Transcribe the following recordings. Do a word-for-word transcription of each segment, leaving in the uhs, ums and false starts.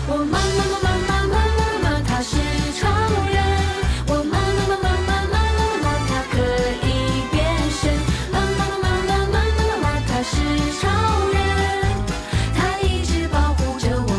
我妈妈妈妈妈妈妈妈，她是超人。我妈妈妈妈妈妈妈妈，她可以变身。妈妈妈妈妈妈妈妈，她是超人，她一直保护着我。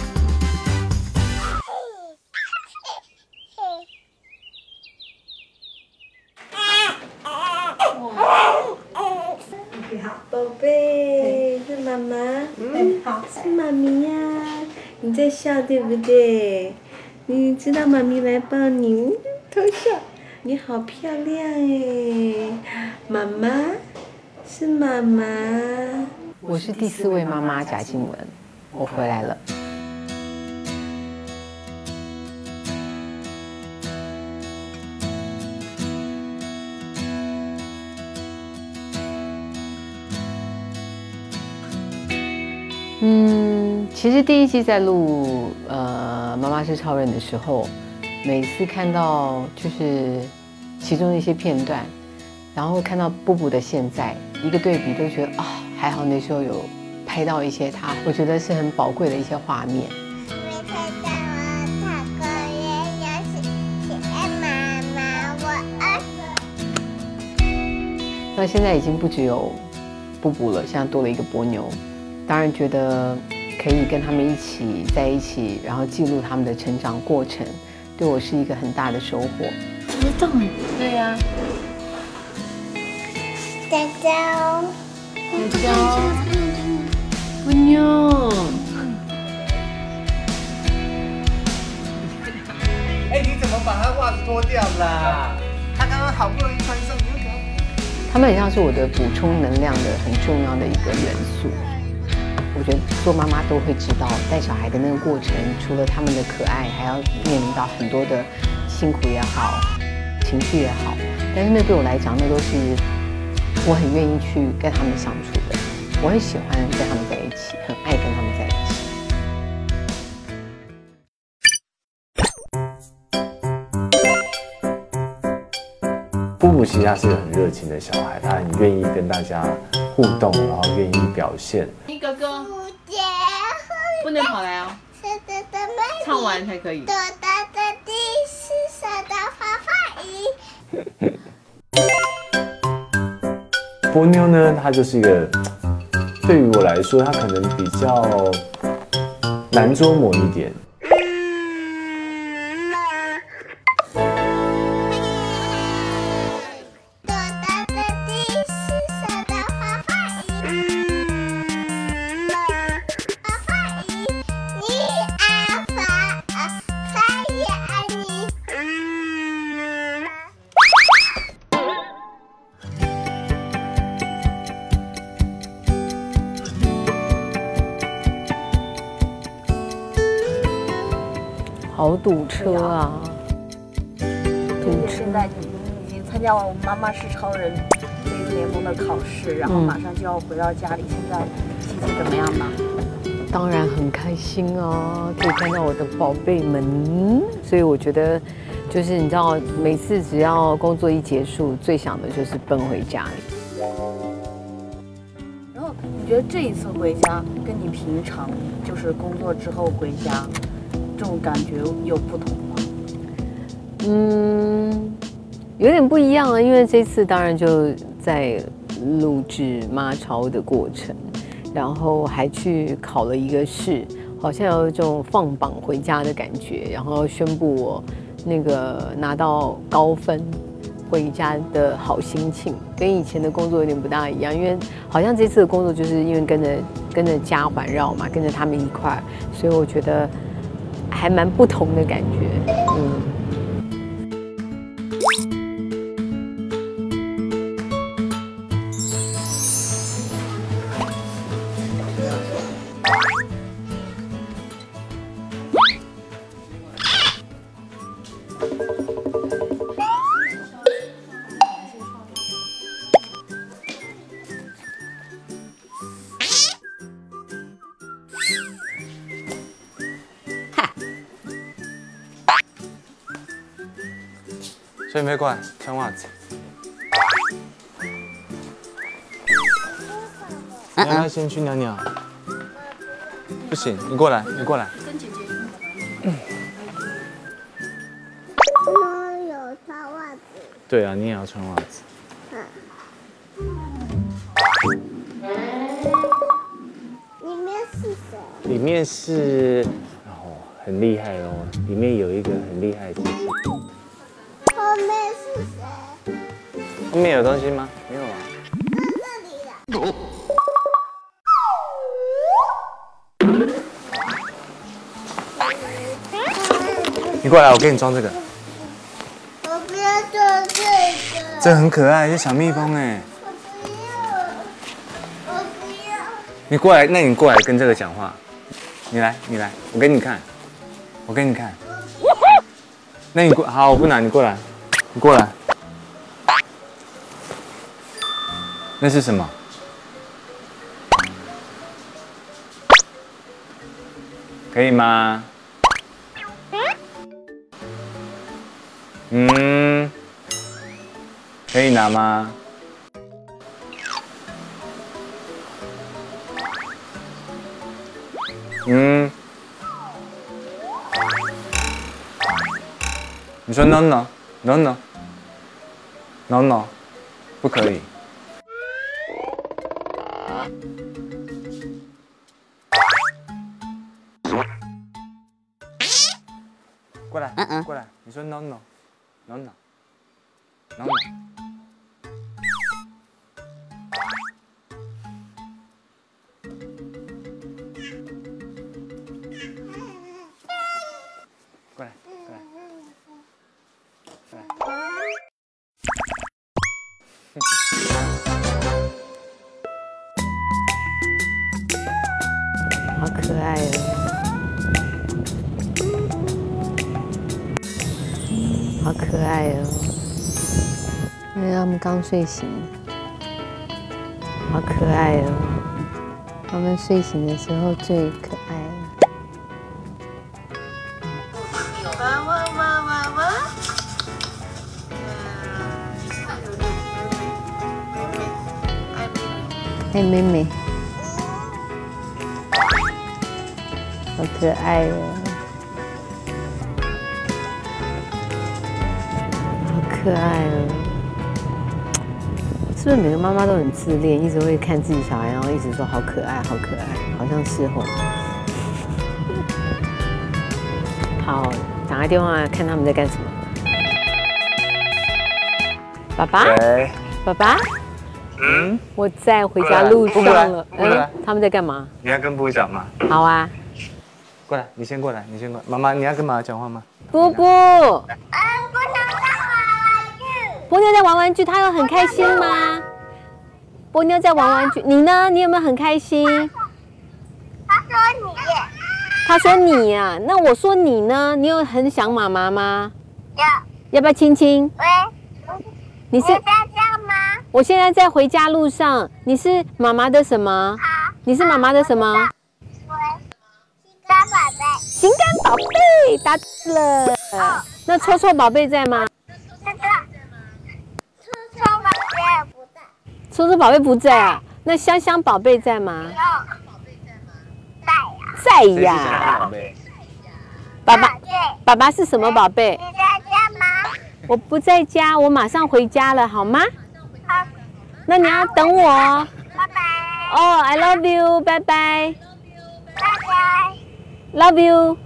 宝贝，是妈妈。嗯，好，是妈咪呀。你在笑对不对？你知道妈咪来抱你，偷笑。你好漂亮哎，妈妈，是妈妈。 我是第四位妈妈贾静雯，我回来了。嗯，其实第一季在录呃《妈妈是超人》的时候，每次看到就是其中一些片段，然后看到布布的现在一个对比，都觉得啊、哦，还好那时候有拍到一些他，我觉得是很宝贵的一些画面。 没看到我讨个人要是亲妈妈，我爱。 那现在已经不只有布布了，现在多了一个波妞。当然觉得可以跟他们一起在一起，然后记录他们的成长过程，对我是一个很大的收获。 知道哎。 对呀、啊。 娇娇， 娇娇，波妞。 哎，你怎么把他袜子脱掉啦？他刚刚好不容易穿上，你又给他。 他们很像是我的补充能量的很重要的一个元素。我觉得做妈妈都会知道，带小孩的那个过程，除了他们的可爱，还要面临到很多的辛苦也好，情绪也好。但是那对我来讲，那都是我很愿意去跟他们相处的。我很喜欢跟他们在一起，很爱跟他们在一起。布布其实他是个很热情的小孩，他很愿意跟大家互动，然后愿意表现。 你哥哥不能跑来哦，唱完才可以。 多大的地是小的花花鱼。 波妞呢，她就是一个，对于我来说，她可能比较难捉摸一点。 好堵车啊！ 堵车。现在已经参加完我们妈妈是超人这个联盟的考试，然后马上就要回到家里。现在心情怎么样呢？ 当然很开心啊，可以看到我的宝贝们。所以我觉得，就是你知道，每次只要工作一结束，最想的就是奔回家里。 然后你觉得这一次回家，跟你平常就是工作之后回家，这种感觉有不同吗？ 嗯，有点不一样啊，因为这次当然就在录制妈超的过程，然后还去考了一个试，好像有一种放榜回家的感觉，然后宣布我那个拿到高分回家的好心情，跟以前的工作有点不大一样，因为好像这次的工作就是因为跟着跟着家环绕嘛，跟着他们一块儿，所以我觉得还蛮不同的感觉，嗯。 所以没过来穿袜子。你要不要先去尿尿？不行，你过来，你过来。 跟姐姐。 我有穿袜子。 对啊，你也要穿袜子。 里面是谁？ 里面是，哦，很厉害哦，里面有一个很厉害的机器。 后面是谁？ 后面有东西吗？没有啊。 在这里了。 你过来，我给你装这个。 我不要做这个。 这很可爱，是小蜜蜂哎。 我不要。我不要。 你过来，那你过来跟这个讲话。你来，你来，我给你看，我给你看。那你过，好，我不拿，你过来，你过来。那是什么？可以吗？嗯，可以拿吗？嗯，你说 no no no no no no， 不可以。过来，过来，你说 no no no no no no。过来，过来，过来。 好可爱哦！好可爱哦！因为他们刚睡醒，好可爱哦！他们睡醒的时候最可爱了。 哇哇哇哇哇！ 爱妹妹，好可爱哦！可爱哦！是不是每个妈妈都很自恋，一直会看自己小孩，然后一直说好可爱，好可爱，好像是哦。好，打个电话看他们在干什么。爸爸， 喂， 爸爸， 嗯， 我在回家路上了。嗯，他们在干嘛？ 你要跟布讲吗？ 好啊， 过来，你先过来，你先过来。妈妈，你要跟妈妈讲话吗？ 布布。波妞在玩玩具，她有很开心吗？波妞在玩玩具，你呢？你有没有很开心？ 他说你。 他说你呀、啊，那我说你呢？你有很想妈妈吗？ 有。 要不要亲亲？ 喂。 你是？ 在家吗？ 我现在在回家路上。你是妈妈的什么？ 好。 你是妈妈的什么？ 喂。心肝宝贝。 心肝宝贝，答对了。哦、那臭臭宝贝在吗？ 这个。臭臭宝贝不在。 臭臭宝贝不在啊？那香香宝贝在吗？在呀。在呀。爸爸，爸爸是什么宝贝？ 你在家吗？ 我不在家，我马上回家了，好吗？ 好。 那你要等我哦。 拜拜。 哦 ，I love you， 拜拜。 拜拜。 Love you。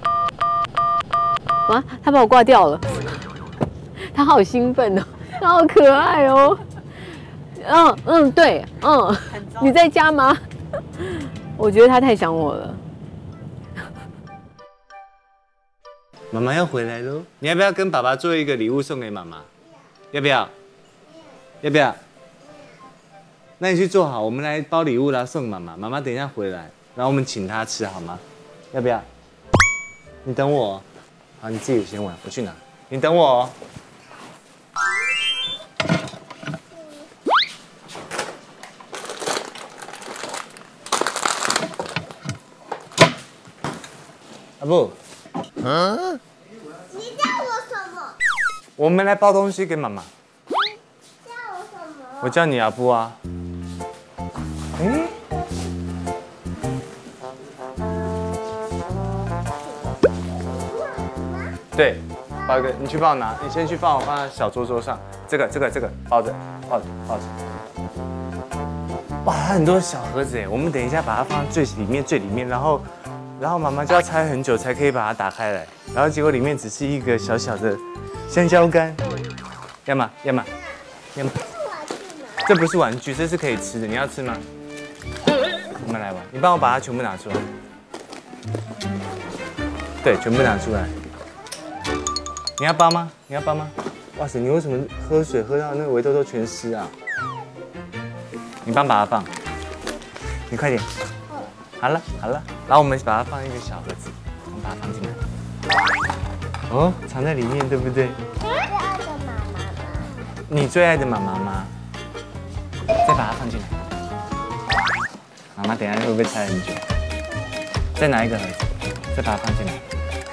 啊，他把我挂掉了。他好兴奋哦，他好可爱哦。嗯嗯，对，嗯，你在家吗？我觉得他太想我了。 妈妈要回来喽，你要不要跟爸爸做一个礼物送给妈妈？要不要？要不要？那你去做好，我们来包礼物啦，送妈妈。妈妈等一下回来，然后我们请她吃好吗？要不要？你等我哦。好，你自己先玩，我去拿。你等我哦。阿布，嗯， 你叫我什么？ 我们来包东西给妈妈。 叫我什么？ 我叫你阿布啊。哎， 对，包一个，你去帮我拿，你先去帮我放在小桌桌上。这个这个这个包着，抱着抱着。哇，它很多小盒子哎，我们等一下把它放在最里面最里面，然后然后妈妈就要拆很久才可以把它打开来，然后结果里面只是一个小小的香蕉干。要吗？要吗？要吗？这不是玩具，这是可以吃的，你要吃吗？我们来玩，你帮我把它全部拿出来。对，全部拿出来。你要包吗？你要包吗？哇塞，你为什么喝水喝到那个围兜兜全湿啊？你帮把它放，你快点。好了好了，然后我们把它放一个小盒子，我们把它放进来。哦，藏在里面，对不对？你最爱的妈妈吗？再把它放进来。妈妈等一下会不会拆很久？再拿一个盒子，再把它放进来。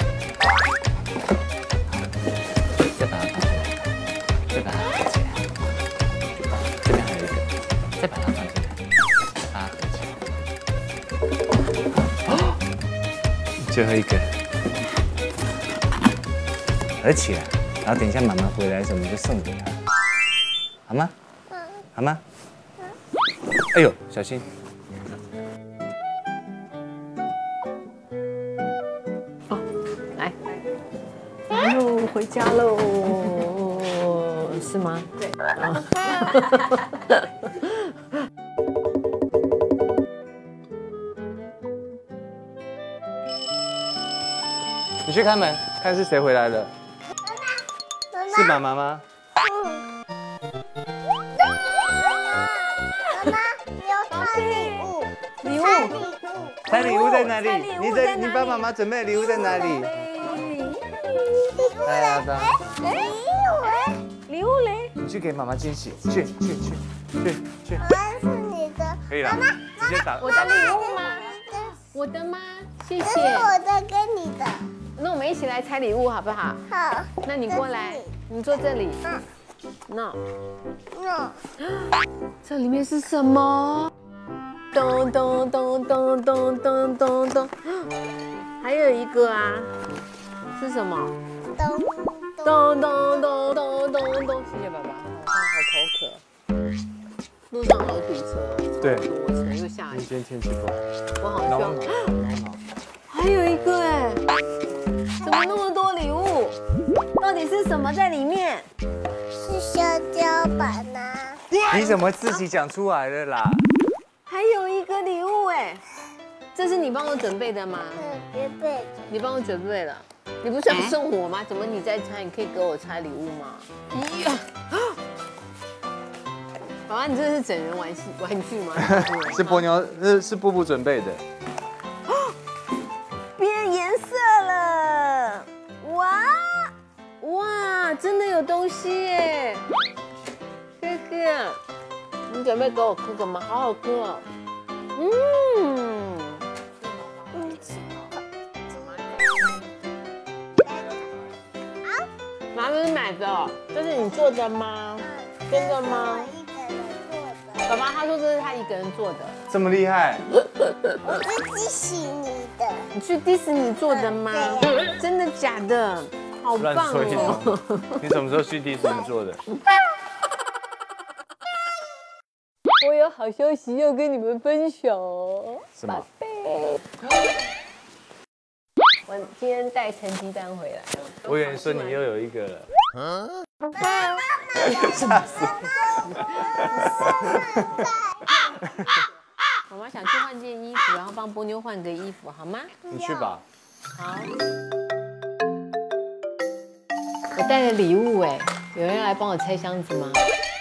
再把它放进来，再把它合起来。这边还有一个，再把它放进来，把它合起来。哦，最后一个，合起来。然后等一下妈妈回来的时候，我们就送给她，好吗？好吗？哎呦，小心！ 哦，来，来喽，回家喽，是吗？对。 你去开门，看是谁回来了。是妈妈吗？ 礼物， 猜礼物在哪里？你的，你帮妈妈准备的礼物在哪里？来来来， 礼物嘞？ 你去给妈妈惊喜，去去去去去。 是你的。 可以了，直接打。 我的礼物吗？我的吗？谢这是谢。 我的跟你的。 那我们一起来拆礼物好不好？ 好。 那你过来，你坐这里。 嗯。 那， 那。 这里面是什么？咚咚咚咚咚咚咚咚，还有一个啊，是什么？ 咚咚咚咚咚咚咚，谢谢爸爸，好口渴，路上好堵车， 对， 我车又下雨， 今天天气不好， 我好需要。还有一个哎，怎么那么多礼物？到底是什么在里面？ 是香蕉板啊。 你怎么自己讲出来了啦？ 还有一个礼物哎，这是你帮我准备的吗？ 嗯，别背。 你帮我准备了，你不是要送我吗？怎么你在拆？你可以给我拆礼物吗？呀！爸爸，你这是整人玩具玩具吗？ 是波妞，是是布布准备的。 变颜色了！哇哇，真的有东西耶！哥哥。你准备给我哥哥吗？好好喝哦。嗯。哪里买的？这是你做的吗？真的吗？ 一个人做的。 爸爸他说这是他一个人做的。 这么厉害？ 我是迪士尼的。 你去迪士尼做的吗？真的假的？好棒哦！ 你什么时候去迪士尼做的？ 我有好消息要跟你们分享，宝贝。我今天带成绩单回来了。 我以为说你又有一个了。嗯。 吓死！妈妈想去换件衣服，然后帮波妞换个衣服，好吗？ 你去吧。 好。我带了礼物哎，有人要来帮我拆箱子吗？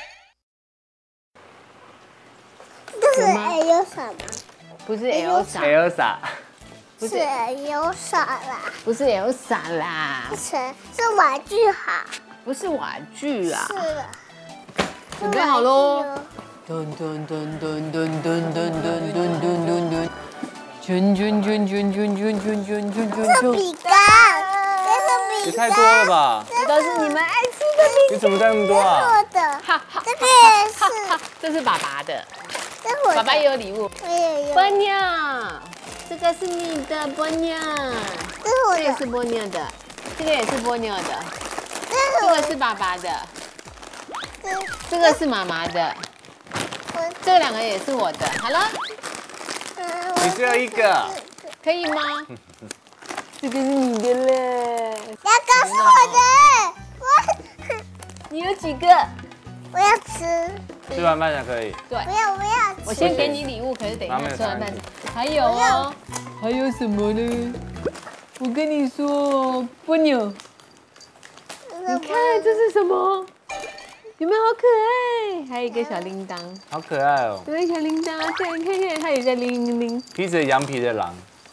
这是 Elsa 吗？ 不是 Elsa。 Elsa。 是 Elsa 啦。 不是 Elsa 啦。 不是，是玩具哈。 不是玩具啊。 是。 准备好喽。噔噔噔噔噔噔噔噔噔噔噔噔。圈圈圈圈圈圈圈圈圈圈。 这笔杆，这是笔杆。 也太多了吧？ 这都是你们爱吃的饼干。 你怎么带那么多啊？ 我的。这个也是。 这是爸爸的。 这是我的。 爸爸也有礼物。 我也有。 波妞，这个是你的波妞。 这是我的。 这也是波妞的。 这个也是波妞的，这个是爸爸的，这个是妈妈的，这两个也是我的。好了， 你只有一个， 可以吗？这个是你的嘞。 这个是我的，我你有几个？ 我要吃， 吃完饭才可以。 对， 不要我要吃。 我先给你礼物，可是等一下吃完饭。还有哦，还有什么呢？我跟你说哦，波妞，你看这是什么？有没有好可爱？还有一个小铃铛， 好可爱哦。 对，小铃铛，对，你看看，它也在铃铃铃。 披着羊皮的狼。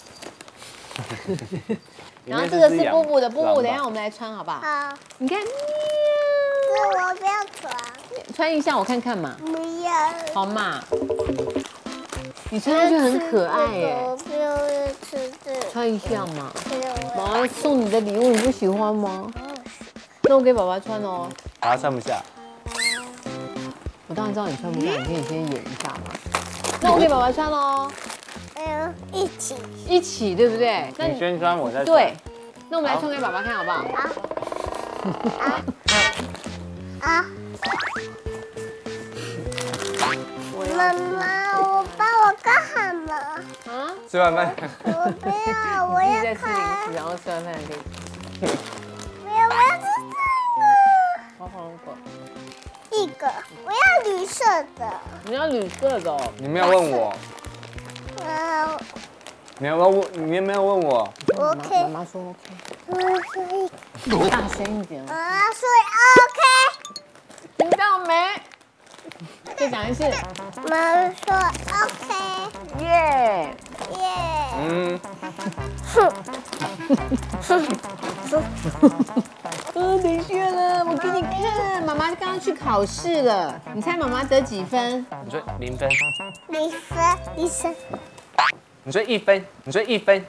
然后这个是布布的，布布，等一下我们来穿好不好？ 好， 你看， 这我不要穿， 穿一下我看看嘛， 不要。 好嘛？你穿上去很可爱耶， 我不要吃这个。 穿一下嘛。 不要我妈妈送你的礼物，你不喜欢吗？那我给爸爸穿哦。 把它穿不下。 我当然知道你穿不下，你可以先演一下嘛。那我给爸爸穿喽， 嗯，一起。 一起对不对？那你先穿，我再穿。 对，那我们来穿给爸爸看好不好？ 啊！妈妈，我帮我干什么？ 啊？ 吃完饭。 我不要，我自己在吃零要看。 食，然后吃完饭可以。 不要，我要吃好好好。 这个。一个，我要绿色的。 你要绿色的哦。 你没有问我， 啊， 你有没有问？你有没有问我？ 妈 OK。 妈说 OK。 我说一个。 大声一点。 啊，所以 OK。 听到没？再讲一次。 妈妈说 OK。 耶。 耶。 嗯。 嗯，等一下了，我给你看，妈妈刚刚去考试了，你猜妈妈得几分？ 你说零分， 零分，医生。 你说一分，你说一分，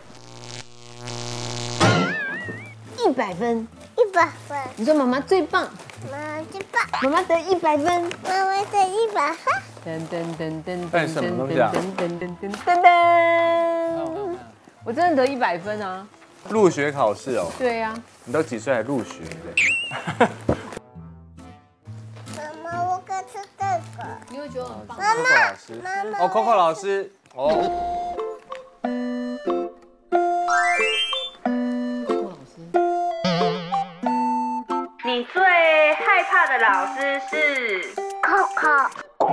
一百分。 一百分。 你说妈妈最棒， 妈妈最棒。 妈妈得一百分。 妈妈的一百分。 噔噔噔噔干什么东西啊噔噔噔噔噔噔，我真的得一百分啊！ 入学考试哦。 对呀。 你都几岁还入学的？ 妈妈，我敢吃这个。 你会觉得很棒。 妈 Coco 老师， 妈妈。 哦，Coco 老师，哦。 Coco 老师， 你最害怕的老师是 Coco。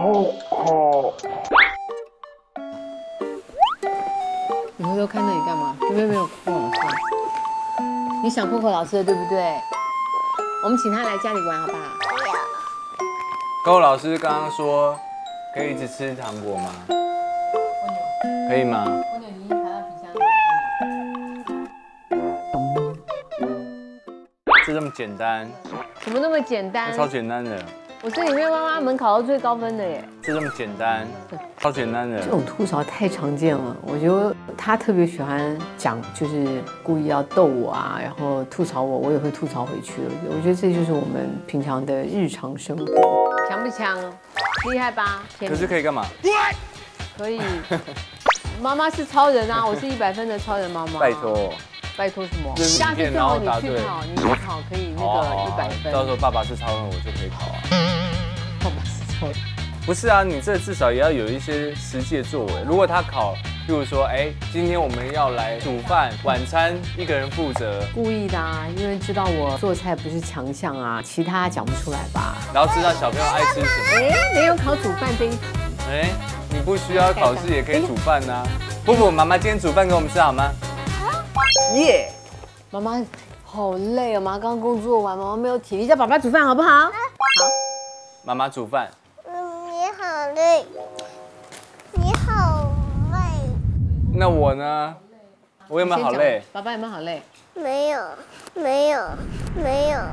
你回头看那里干嘛？有没有没有 Coco 老师？你想 Coco 老师的对不对？我们请他来家里玩好不好？ 不要。 Coco 老师刚刚说可以一直吃糖果吗？可以吗？ 蜗牛，你已经爬到皮箱里。 就这么简单， 怎么那么简单？ 超简单的， 我是里面妈妈们考到最高分的耶。 就这么简单，超简单的这。种吐槽太常见了，我觉得他特别喜欢讲，就是故意要逗我啊，然后吐槽我，我也会吐槽回去。我觉得这就是我们平常的日常生活。强不强？厉害吧？ 可是可以干嘛？ 可以。妈妈是超人啊，我是一百分的超人妈妈。 拜托。 拜托什么？ 就是下次影片最后你然后答对去考，你去考可以那个一百分。 到时候爸爸是超人，我就可以考啊。 爸爸是超人。 不是啊，你这至少也要有一些实际的作为。如果他考，譬如说，哎，今天我们要来煮饭，晚餐一个人负责， 故意的啊，因为知道我做菜不是强项啊，其他讲不出来吧？ 然后知道小朋友爱吃什么。 哎，没有考煮饭这一题。 哎，你不需要考试也可以煮饭呐。不不，妈妈今天煮饭给我们吃好吗？耶！ 妈妈好累哦，妈妈刚工作完，妈妈没有体力，叫爸爸煮饭好不好？好。 妈妈煮饭。 嗯，你好累。你好累。 那我呢？我有没有好累？ 爸爸有没有好累？ 没有，没有，没有。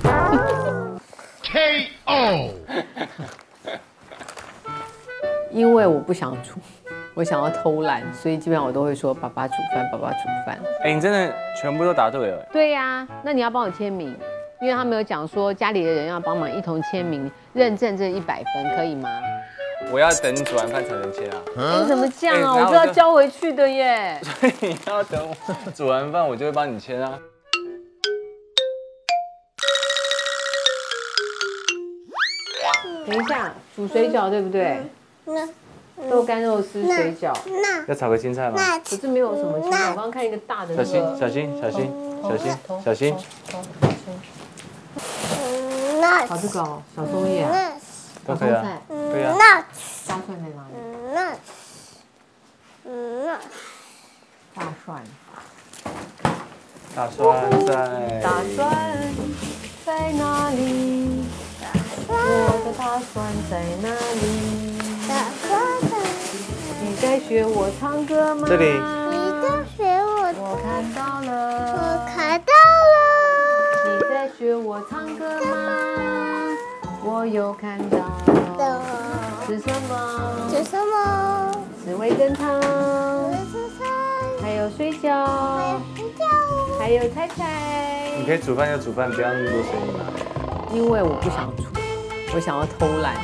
K O。 因为我不想煮，我想要偷懒，所以基本上我都会说爸爸煮饭，爸爸煮饭。 哎，你真的全部都答对了。 对呀，那你要帮我签名，因为他们有讲说家里的人要帮忙一同签名，认证这一百分，可以吗？ 我要等你煮完饭才能签啊。 你怎么这样啊？ 哎我是要交回去的耶。 所以你要等我煮完饭，我就会帮你签啊。 等一下，煮水饺对不对？ 那豆干肉丝水饺， 那要炒个青菜吗？ 那可是没有什么青菜。我刚刚看一个大的那小心， 个， 小心，小心，小心，小心。 嗯那炒这个哦，小松叶啊， 那都可以啊， 菜， 对啊。 那大蒜在哪里？ 那那大蒜， 大蒜在。 大蒜在哪里？我的大蒜在哪里？ 打算的， 你在学我唱歌吗？ 这里你在学我， 我看到我了。 看到了。 你在学我唱歌吗？我有看到了。 的是什么？ 是什么？ 是味噌汤， 是菜， 还有水饺， 睡觉。 还有菜菜。 你可以煮饭就煮饭，不要那么多声音嘛。 因为我不想煮，我想要偷懒。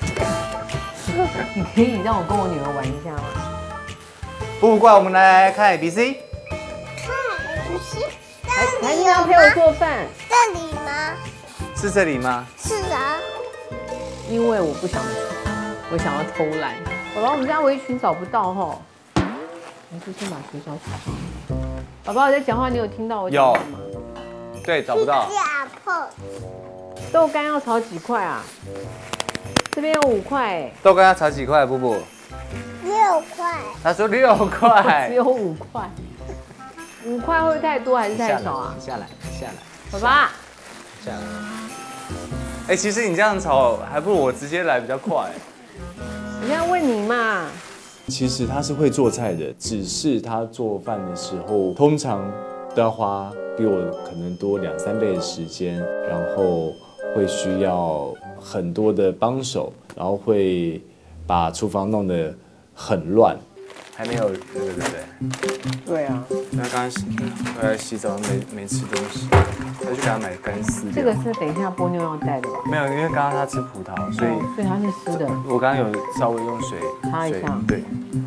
你可以让我跟我女儿玩一下吗？ 不过我们来看 A B C。 看，不是还还是这里有要陪我吗？ 做饭？ 这里吗？ 是这里吗？ 是啊。 因为我不想煮，我想要偷懒。宝宝，我们家围裙找不到哈。还是先把水饺炒好。宝宝，我在讲话，你有听到我讲话吗？ 对，找不到。 架碰。 豆干要炒几块啊？这边有五块哎。 豆干要炒几块？布布， 六块。 他说六块。 只有五块，五块会不会太多还是太少啊？ 下来，下来， 爸爸， 下来。哎，其实你这样炒，还不如我直接来比较快。 人家问你嘛。 其实他是会做菜的，只是他做饭的时候，通常都要花比我可能多两三倍的时间，然后会需要很多的帮手，然后会把厨房弄得很乱。 还没有那个对不对？ 对啊， 他刚刚洗回来洗澡没没吃东西，他去给他买干饲料。 这个是等一下波妞要带的吧？ 没有，因为刚刚他吃葡萄，所以所以它是湿的。 我刚刚有稍微用水水擦一下对。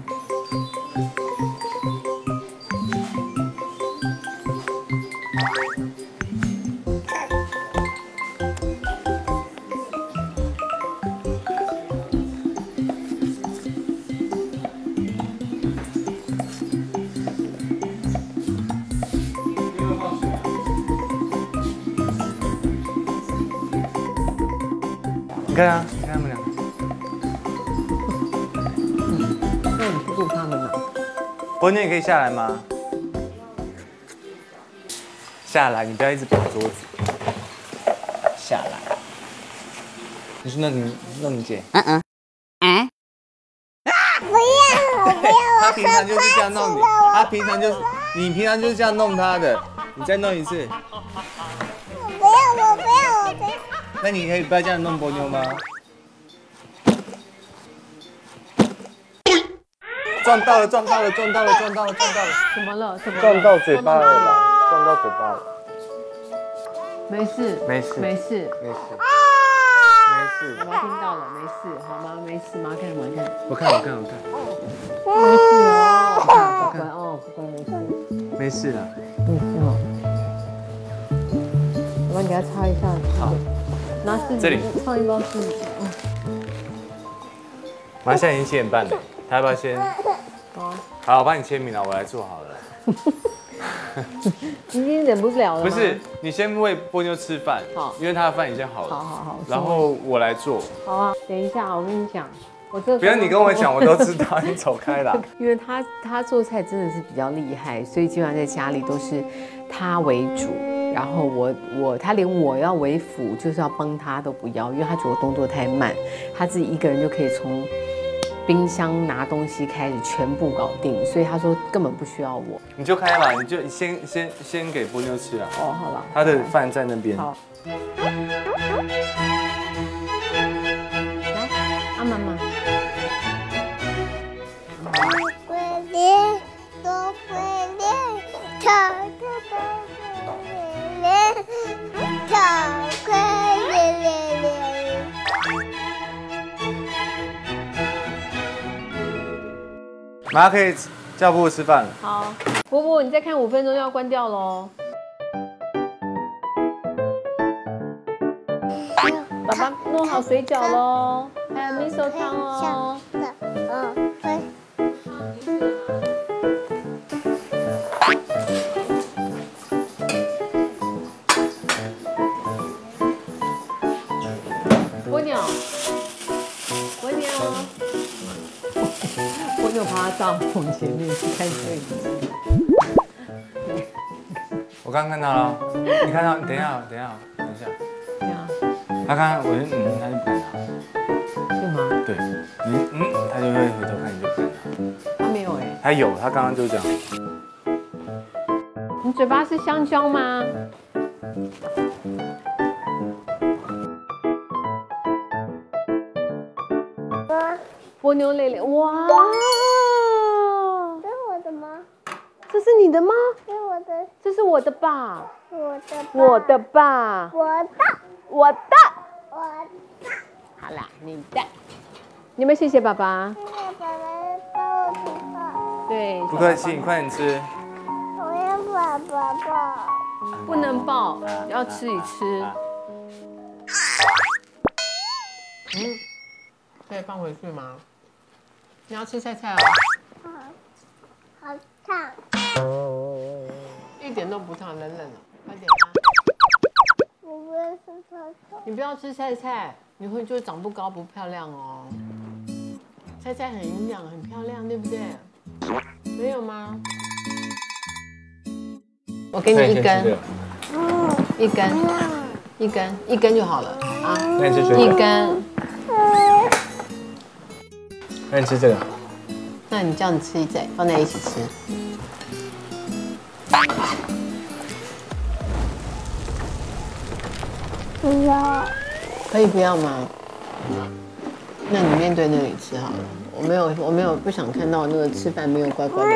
你看啊，你看他们两个。 那你去顾他们呢？ 伯妞，你可以下来吗？下来，你不要一直跑桌子。下来。你去弄你弄你姐。嗯嗯。嗯。 不要，我不要， 他我平常就是这样弄你，他平常就是你平常就是这样弄他的。你再弄一次。 不要，我不要，我不要。 那你可以不要这样弄伯妞吗？撞到了，撞到了，撞到了，撞到了，撞到了， 怎么了？怎么了？ 撞到嘴巴了啦！撞到嘴巴了。 没事， 没事没事， 没事，没事。 妈妈听到了，没事，好吗？没事，妈看妈看， 我看，我看，我看， 没事哦，乖乖哦，乖乖没事， 没事了。 没事哦。我帮你给它擦一下。 好， 拿湿这里纸放一包湿纸。嗯， 马上现在已经七点半了，他要不要先？ 好， 好，我帮你签名了，我来做好了。 今天忍不了了吗？ 不是，你先喂波妞吃饭， 好因为他的饭已经好了。 好好好。 然后我来做， 好啊，等一下，我跟你讲，我这个不要你跟我讲，我都知道，你走开啦。 因为他他做菜真的是比较厉害，所以基本上在家里都是他为主，然后我我他连我要为辅，就是要帮他都不要，因为他觉得我动作太慢，他自己一个人就可以从冰箱拿东西开始全部搞定，所以他说根本不需要我。 你就开吧，你就先先先给波妞吃啊。 哦，好了， 他的饭在那边。 好。来，阿妈妈。 龟脸，多龟脸，跳跳多龟脸，跳龟脸脸脸。 马上可以叫波波吃饭了。 好，波波，你再看五分钟就要关掉喽。 爸爸弄好水饺喽，还有米手汤哦。 嗯，对。 蜗牛，蜗牛，蜗牛爬到帐篷前面去看摄影机。 我刚看到了，你看到？等一下，等一下，等一下。 对啊， 他刚刚我就嗯，他就不敢拿。 是吗？ 对，你嗯，他就会回头看，你就不敢拿。 他没有哎。 他有，他刚刚就这样。 你嘴巴是香蕉吗？蜗牛蕾蕾，哇！ 这是我的吗？ 这是你的吗？ 这是我的， 这是我的吧？ 我的， 我的吧？ 我的， 我的。 我的。 好啦，你的。你们谢谢爸爸。 谢谢爸爸帮我煮饭。 对， 不客气，你快点吃。 我要爸爸抱。 不能抱，要吃一吃。嗯，可以放回去吗？你要吃菜菜哦。 好烫。 一点都不烫，冷冷的，快点啊！ 我不要吃菜菜。 你不要吃菜菜，你会就长不高不漂亮哦。菜菜很营养，很漂亮，对不对？没有吗？我给你一根，一根，一根，一根就好了啊！ 那你吃水饺。 一根。 那你吃这个。 那你这样吃一嘴，放在一起吃。 不要。 可以不要吗？那你面对那里吃好了。我没有，我没有不想看到那个吃饭没有乖乖的。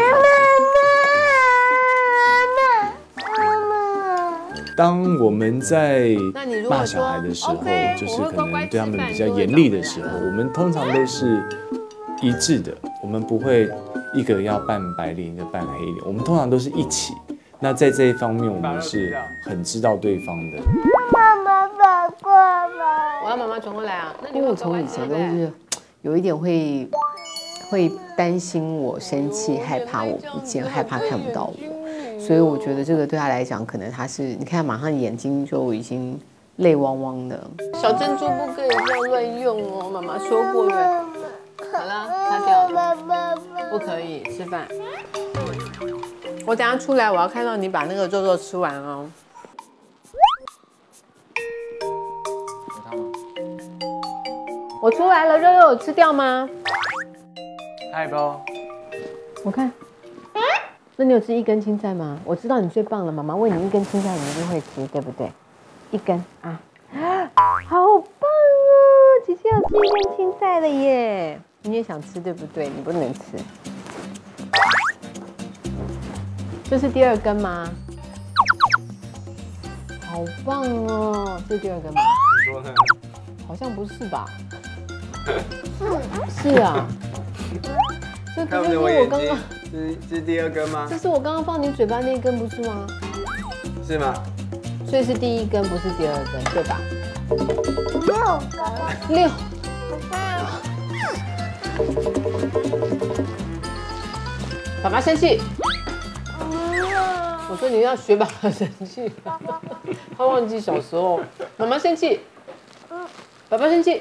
当我们在那你如骂果说小孩的时候， OK， 就是可我会乖乖能对他们吃饭比较就会严厉的长回来时候，我们通常都是一致的，我们不会一个要扮白脸，一个扮黑脸，我们通常都是一起。那在这一方面，我们是很知道对方的。 妈妈反过来。 我要妈妈传过来啊！那你因为我从以前都是有一点会会担心我生气，害怕我不见，害怕看不到我，所以我觉得这个对他来讲，可能他是你看马上眼睛就已经泪汪汪的。 小珍珠不可以这样乱用哦，妈妈说过的。好了，擦掉了，不可以吃饭。我等下出来，我要看到你把那个肉肉吃完哦。我出来了，肉肉有吃掉吗？ 嗨包， 我看。那你有吃一根青菜吗？我知道你最棒了，妈妈喂你一根青菜，你一定会吃，对不对？一根啊，好棒哦！姐姐有吃一根青菜了耶！你也想吃，对不对？你不能吃。这是第二根吗？好棒哦！这是第二根吗？ 你说呢？ 好像不是吧？是啊。这不就是我刚刚， 这是这是第二根吗？ 这是我刚刚放你嘴巴那一根，不是吗？ 是吗？ 所以是第一根，不是第二根，对吧？ 六个。 六。爸爸生气。我说你要学爸爸生气，他忘记小时候，妈妈生气，爸爸生气。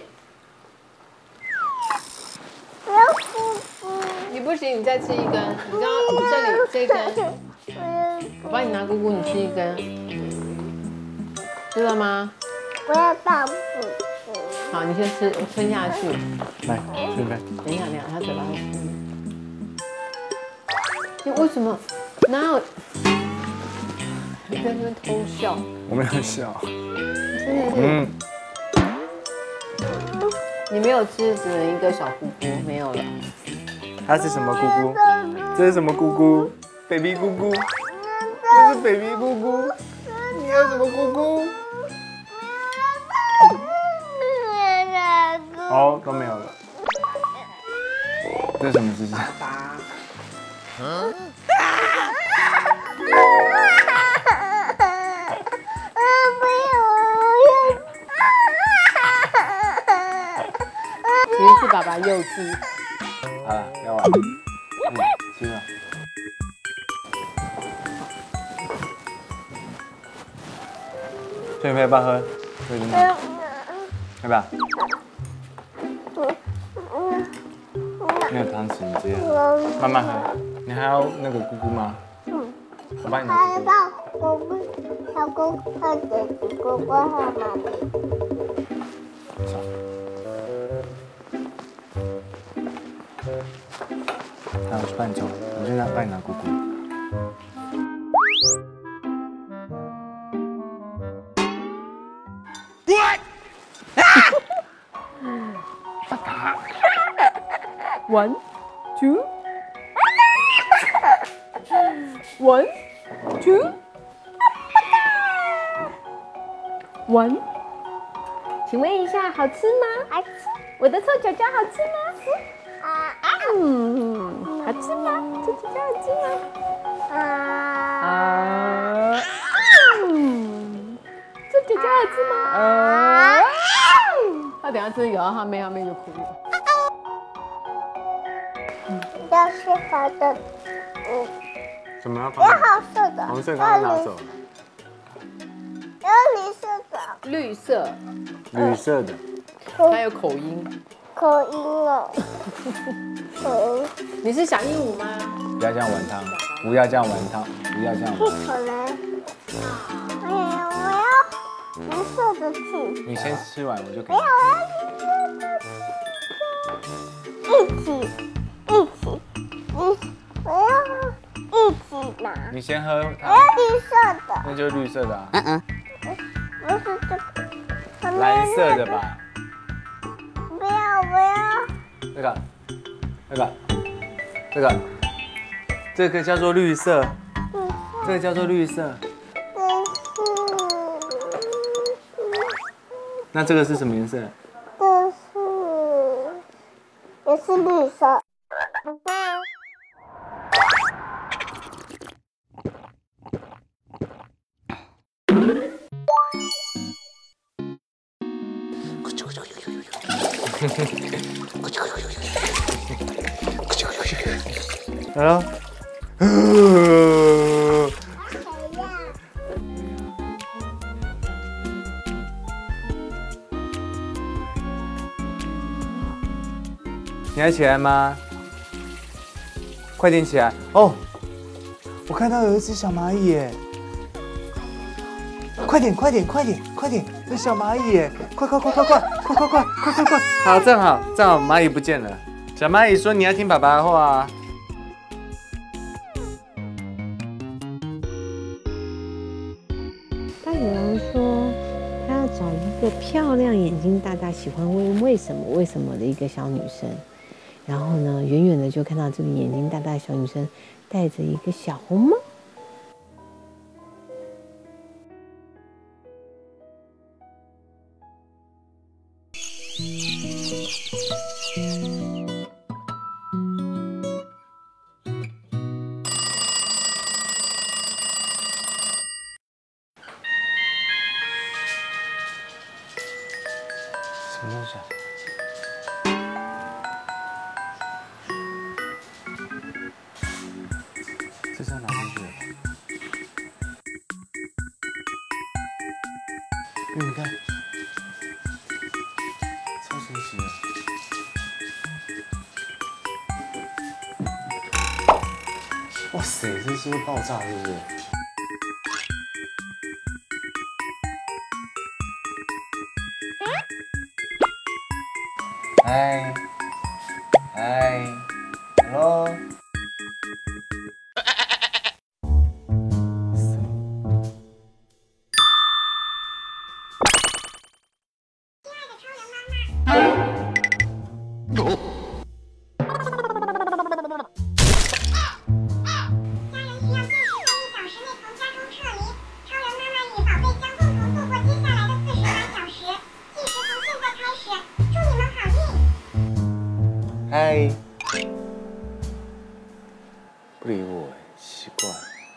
不要姑姑。 你不行，你再吃一根。你刚刚这里这一根，我帮你拿姑姑，你吃一根，知道吗？ 我要大布。 好，你先吃，我吞下去。 来，吃呗。 等一下，等一下，他嘴巴会吃。你为什么？哪有？你在那边偷笑。 我没有笑。 真的是。 嗯。 你没有吃，只能一个小姑姑，没有了。 它是什么姑姑？这是什么姑姑 ？baby 姑姑。这是 baby 姑姑。你要什么姑姑？哦，都没有了。这是什么姿势？嗯。 啊，幼稚。 好了，不要玩了。嗯，去吧。这你要不要喝？这真的。要不要？没有汤匙，你直接喝，慢慢喝。你还要那个姑姑吗？嗯。我帮你拿姑姑。 姑姑，小姑姑和姐姐，姑姑和妈妈。 来，我去帮你冲，我现在帮你拿姑姑。 One, two, one, two, one。请问一下，好吃吗？ 好吃。 我的臭脚脚好吃吗？ 啊嗯，好吃吗？臭脚脚好吃吗？ 啊啊，嗯，臭脚脚好吃吗？啊，他等下真的咬到他妹，他妹就哭了。 要是好的，嗯， 什么要放？ 要好色的， 红色刚刚拿走了。 要绿色的， 绿色， 绿色的。 它有口音。 口音哦，口音。 你是小鹦鹉吗？ 不要这样玩汤，不要这样玩汤，不要这样玩。 可能，哎呀，我要绿色的去。 你先吃完，我就给没有，我要一起，一起，一，我要一起拿。 你先喝我汤。 要绿色的。 那就是绿色的啊。 嗯嗯。不是这个。 蓝色的吧。 不要不要。 这个，这个，这个，这个叫做绿色。 嗯。 这个叫做绿色。 嗯。 那这个是什么颜色？ 这是，也是绿色。 来了。你还起来吗？快点起来哦！我看到有一只小蚂蚁耶！快点，快点，快点，快点！有小蚂蚁耶！快快快快快快快快快快快！好，正好正好，蚂蚁不见了。小蚂蚁说：“你要听爸爸的话啊。” 大野狼说，他要找一个漂亮、眼睛大大、喜欢问为什么为什么的一个小女生。然后呢，远远的就看到这个眼睛大大的小女生带着一个小红帽。 什么东西啊？这是要拿进去的吧？哎，你看，超神奇的！哇塞，这是会爆炸是不是？嗨，嗨 ，hello。嗨，不理我，奇怪。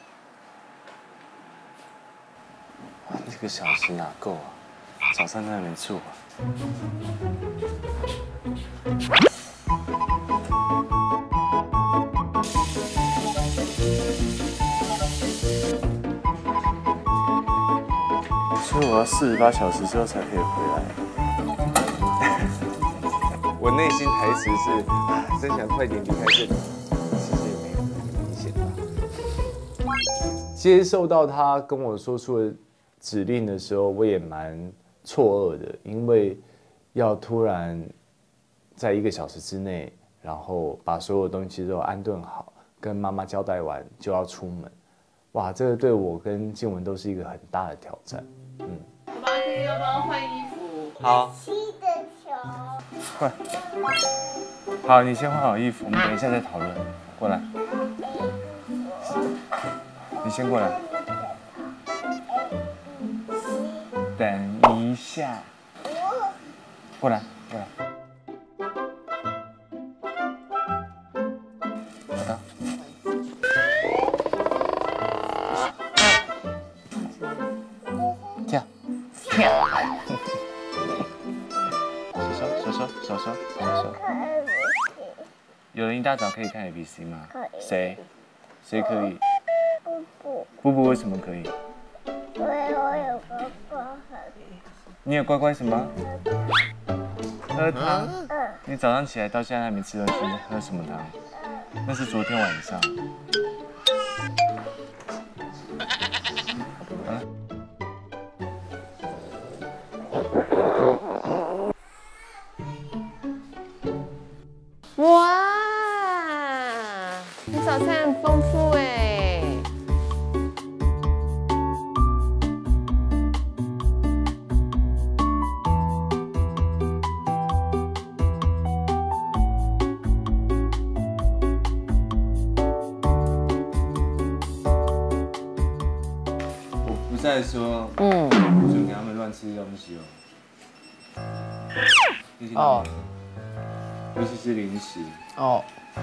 哇，一个小时哪够啊？早上都还没做啊。 所以我要四十八小时之后才可以回来。 我内心台词是啊，真想快点离开这里。其实也没有很明显吧。 接受到他跟我说出了指令的时候，我也蛮错愕的，因为要突然在一个小时之内，然后把所有东西都安顿好，跟妈妈交代完就要出门。哇，这个对我跟静雯都是一个很大的挑战。嗯， 爸爸可以要不要换衣服？ 好， 踢的球。 快，好，你先换好衣服，我们等一下再讨论。过来，你先过来。等一下，过来，过来。好的。跳，跳。手手手手手手手。有人一大早可以看 A B C 吗？ 可以。 谁？谁可以？ 布布。 布布为什么可以？ 因为我有哥哥很。 你有乖乖什么？喝汤。 嗯。 你早上起来到现在还没吃东西，喝什么汤？那是昨天晚上。啊？ 哇，你早餐很丰富哎。 我不再说， 嗯， 不准给他们乱吃东西哦。哦。尤其是零食。 哦。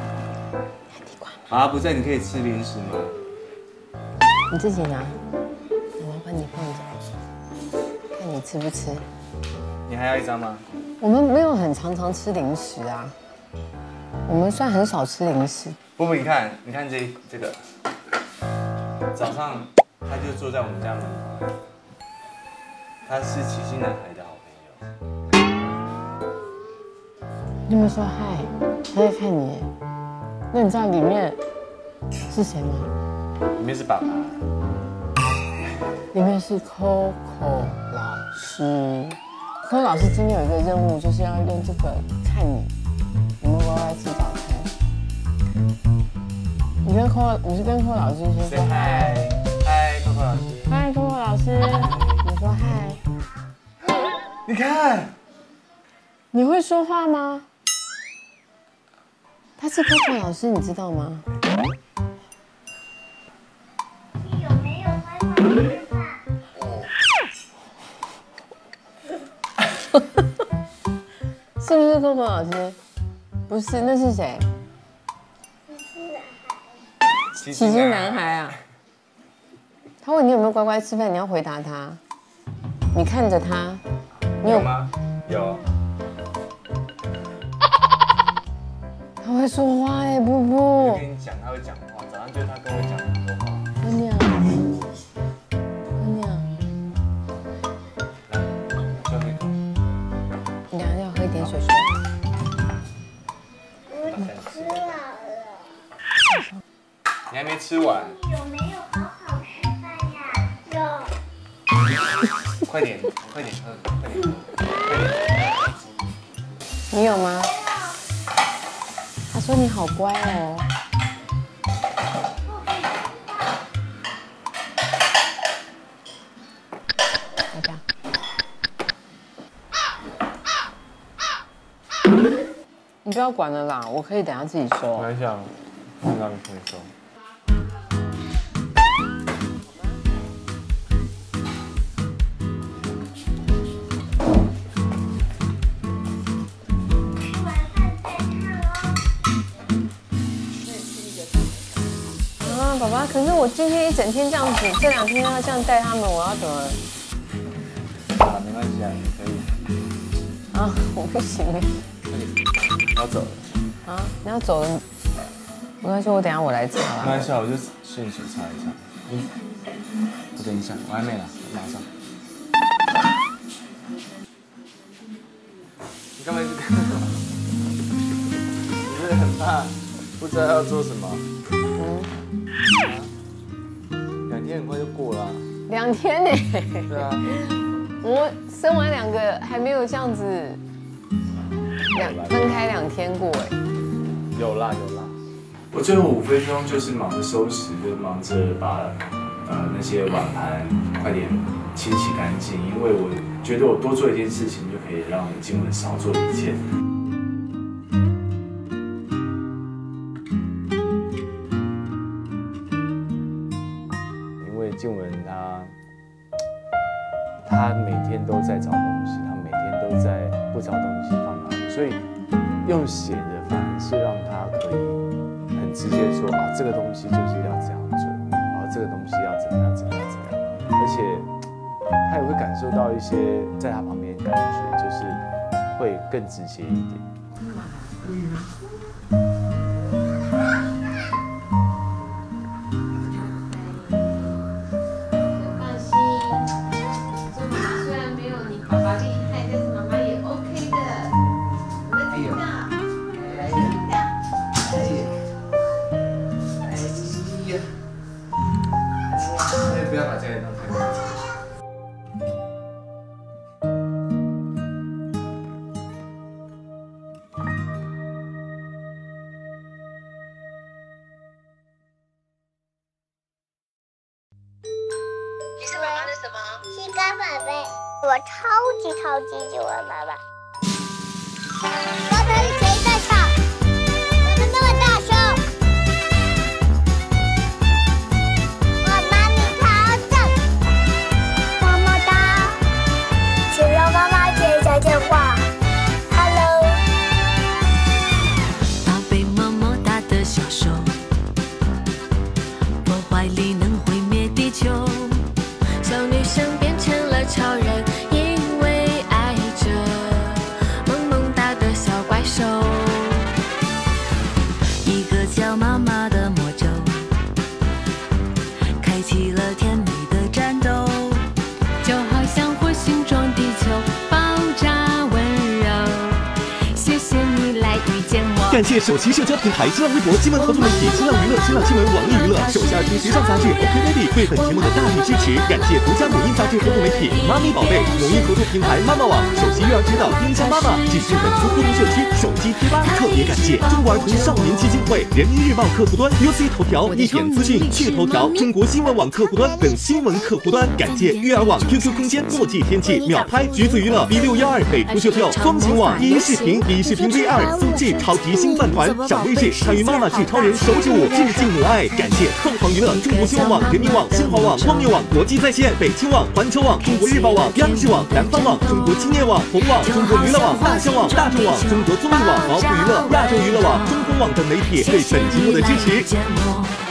啊，不在，你可以吃零食吗？ 你自己拿，我要帮你放着，看你吃不吃。 你还要一张吗？ 我们没有很常常吃零食啊，我们算很少吃零食。 布布，你看，你看这这个，早上他就坐在我们家门口，他是奇迹男孩的好朋友。 你有没有说嗨？他在看你。那你知道里面是谁吗？ 里面是爸爸。 里面是 Coco 老师。Coco 老师今天有一个任务，就是要用这个看你有没有乖乖吃早餐。你跟 Coco， 你是跟 Coco 老师先说嗨， 嗨 ，Coco 老师， 嗨 Coco 老师，你说嗨。 你看， 你会说话吗？他是 Coco 老师，你知道吗？ 你有没有乖乖吃饭？ 是不是 Coco 老师？不是，那是谁？奇迹男孩啊！他问你有没有乖乖吃饭，你要回答他。你看着他，你有吗？有。 他会说话哎，布布。 我跟你讲，他会讲话。早上就是他跟我讲很多话。 姑娘，姑娘， 来，最后一口。 你等下要喝一点水水。 我吃饱了。 你还没吃完。 有没有好好吃饭呀？有。 快点，快点喝，快点喝，快点。 你有吗？他说你好乖哦。来这样。你不要管了啦，我可以等下自己收。 我想看到你可以收。 爸爸，可是我今天一整天这样子，这两天要这样带他们，我要怎么？ 啊，没关系啊，你可以。 啊，我不行。 要走了。 啊，你要走了，没关系，我等下我来擦啦。 没关系，我就顺手擦一擦。嗯，我等一下，我还没来，我马上。你干嘛一直看？你是很怕，不知道要做什么？嗯。两天很快就过了。 两天呢？ 对啊。 我生完两个还没有这样子两分开两天过哎。 有啦有啦。我最后五分钟就是忙着收拾，就忙着把呃那些碗盘快点清洗干净，因为我觉得我多做一件事情就可以让静雯少做一件。因为静雯她她每天都在找东西，她每天都在不找东西放哪里，所以用写的反而是让她可以很直接说啊，这个东西就是要这样做，然后这个东西要怎么样怎么样怎么样，而且他也会感受到一些在他旁边的感觉，就是会更直接一点。 放心，做妈妈虽然没有你爸爸厉害，但是妈妈也 OK 的。我在听到，来听到。哎呀，哎呀，不要把这个弄太夸张。 你是妈妈的什么？西瓜宝贝，我超级超级喜欢妈妈。刚才是谁在唱？怎么那么大声？我妈咪超正，么么哒，请让妈妈接一下电话。Hello。 宝贝么么哒的小手，我怀里能毁灭地球。小女生变成了超人，因为爱着萌萌哒的小怪兽。一个叫妈妈的魔咒，开启了甜美的战斗，就好像火星撞地球，爆炸温柔。谢谢你来遇见我。 感谢首席社交平台新浪微博、新闻合作媒体新浪娱乐、新浪新闻、网易娱乐、手下听时尚杂志 OK Baby 对本节目的大力支持。感谢独家母婴杂志合作媒体妈咪宝贝、母婴合作平台妈妈网、首席育儿指导丁香妈妈及日本族互动社区手机贴吧。特别感谢中国儿童少年基金会、人民日报客户端、U C 头条、一点资讯、趣头条、中国新闻网客户端等新闻客户端。感谢育儿网、Q Q 空间、墨迹天气、秒拍、橘子娱乐、B 六一二北图秀秀、风行网、第一视频、第一视频 V 二、苏记超级星饭团、小卫士参与妈妈是超人手指舞，致敬母爱。感谢凤凰娱乐、中国新闻网、人民网、新华网、光明网、国际在线、北青网、环球网、中国日报网、央视网、南方网、中国青年网、红网、中国娱乐网、大象网、大众网、中国综艺网、毛不娱乐、亚洲娱乐网、中国网等媒体对本节目的支持。